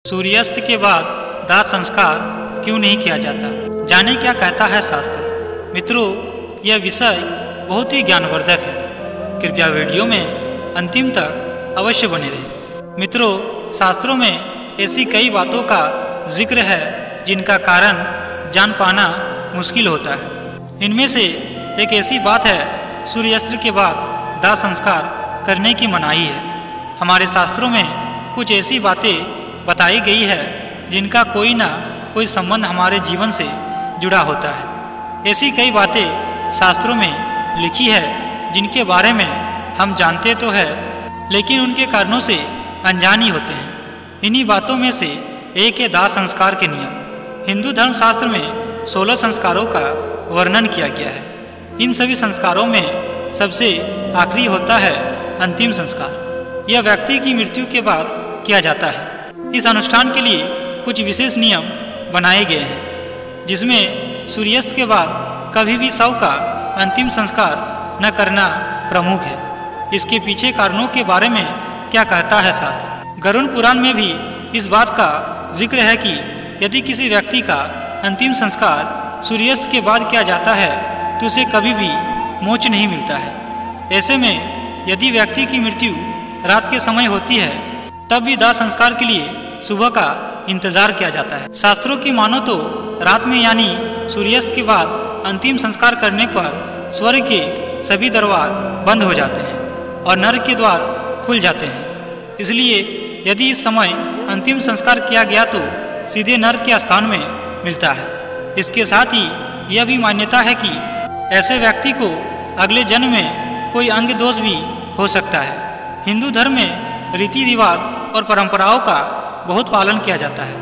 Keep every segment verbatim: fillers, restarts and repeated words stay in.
सूर्यास्त के बाद दाह संस्कार क्यों नहीं किया जाता, जाने क्या कहता है शास्त्र। मित्रों, यह विषय बहुत ही ज्ञानवर्धक है। कृपया वीडियो में अंतिम तक अवश्य बने रहें। मित्रों, शास्त्रों में ऐसी कई बातों का जिक्र है जिनका कारण जान पाना मुश्किल होता है। इनमें से एक ऐसी बात है, सूर्यास्त के बाद दाह संस्कार करने की मनाही है। हमारे शास्त्रों में कुछ ऐसी बातें बताई गई है जिनका कोई ना कोई संबंध हमारे जीवन से जुड़ा होता है। ऐसी कई बातें शास्त्रों में लिखी है जिनके बारे में हम जानते तो है, लेकिन उनके कारणों से अनजान ही होते हैं। इन्हीं बातों में से एक है दाह संस्कार के नियम। हिंदू धर्मशास्त्र में सोलह संस्कारों का वर्णन किया गया है। इन सभी संस्कारों में सबसे आखिरी होता है अंतिम संस्कार। यह व्यक्ति की मृत्यु के बाद किया जाता है। इस अनुष्ठान के लिए कुछ विशेष नियम बनाए गए हैं, जिसमें सूर्यास्त के बाद कभी भी शव का अंतिम संस्कार न करना प्रमुख है। इसके पीछे कारणों के बारे में क्या कहता है शास्त्र। गरुड़ पुराण में भी इस बात का जिक्र है कि यदि किसी व्यक्ति का अंतिम संस्कार सूर्यास्त के बाद किया जाता है तो उसे कभी भी मोक्ष नहीं मिलता है। ऐसे में यदि व्यक्ति की मृत्यु रात के समय होती है तब भी दाह संस्कार के लिए सुबह का इंतजार किया जाता है। शास्त्रों की मानो तो रात में यानी सूर्यास्त के बाद अंतिम संस्कार करने पर स्वर्ग के सभी दरवार बंद हो जाते हैं और नरक के द्वार खुल जाते हैं। इसलिए यदि इस समय अंतिम संस्कार किया गया तो सीधे नरक के स्थान में मिलता है। इसके साथ ही यह भी मान्यता है कि ऐसे व्यक्ति को अगले जन्म में कोई अंग दोष भी हो सकता है। हिंदू धर्म में रीति रिवाज और परंपराओं का बहुत पालन किया जाता है।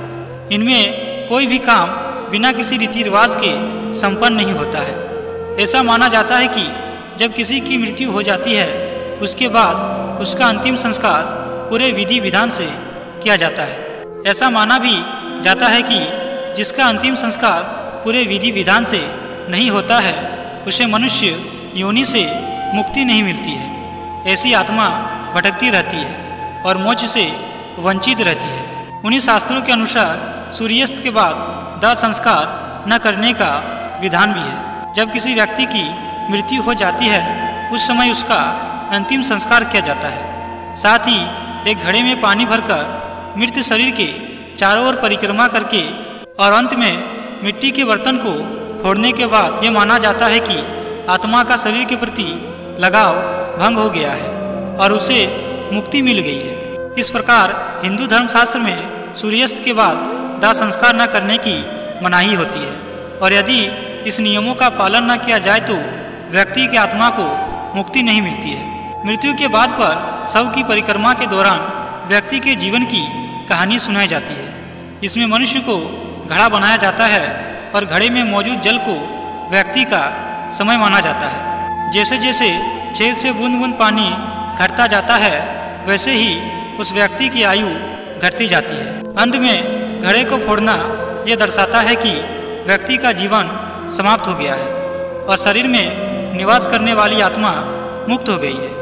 इनमें कोई भी काम बिना किसी रीति रिवाज के संपन्न नहीं होता है। ऐसा माना जाता है कि जब किसी की मृत्यु हो जाती है उसके बाद उसका अंतिम संस्कार पूरे विधि विधान से किया जाता है। ऐसा माना भी जाता है कि जिसका अंतिम संस्कार पूरे विधि विधान से नहीं होता है उसे मनुष्य योनि से मुक्ति नहीं मिलती है। ऐसी आत्मा भटकती रहती है और मोक्ष से वंचित रहती है। उन्हीं शास्त्रों के अनुसार सूर्यास्त के बाद दाह संस्कार न करने का विधान भी है। जब किसी व्यक्ति की मृत्यु हो जाती है उस समय उसका अंतिम संस्कार किया जाता है। साथ ही एक घड़े में पानी भरकर मृत शरीर के चारों ओर परिक्रमा करके और अंत में मिट्टी के बर्तन को फोड़ने के बाद यह माना जाता है कि आत्मा का शरीर के प्रति लगाव भंग हो गया है और उसे मुक्ति मिल गई है। इस प्रकार हिंदू धर्मशास्त्र में सूर्यास्त के बाद दाह संस्कार न करने की मनाही होती है, और यदि इस नियमों का पालन न किया जाए तो व्यक्ति की आत्मा को मुक्ति नहीं मिलती है। मृत्यु के बाद पर शव की परिक्रमा के दौरान व्यक्ति के जीवन की कहानी सुनाई जाती है। इसमें मनुष्य को घड़ा बनाया जाता है और घड़े में मौजूद जल को व्यक्ति का समय माना जाता है। जैसे जैसे छेद से बूंद बूंद पानी घटता जाता है वैसे ही उस व्यक्ति की आयु घटती जाती है। अंत में घड़े को फोड़ना यह दर्शाता है कि व्यक्ति का जीवन समाप्त हो गया है और शरीर में निवास करने वाली आत्मा मुक्त हो गई है।